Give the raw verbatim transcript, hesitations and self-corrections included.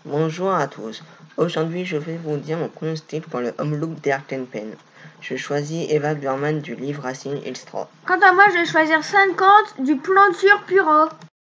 Bonjour à tous. Aujourd'hui, je vais vous dire mon pronostic pour le home look d'Ayrton Pen. Je choisis Eva Burman du livre Racine Ilstra. Quant à moi, je vais choisir cinquante du Planture Puro.